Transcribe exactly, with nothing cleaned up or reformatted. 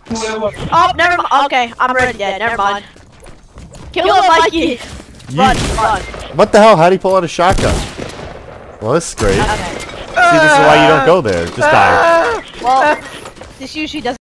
Oh, never mind. Okay, I'm already dead. Never mind. Kill him, Mikey. Run, run. What the hell? How'd he pull out a shotgun? Well, this is great. Okay. See, this is why you don't go there. Just die. Well, this usually doesn't.